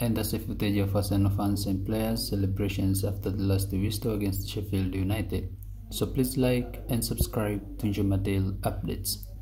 And that's a footage of Arsenal fans and players' celebrations after the last 2-2 against Sheffield United. So please like and subscribe to enjoy my daily updates.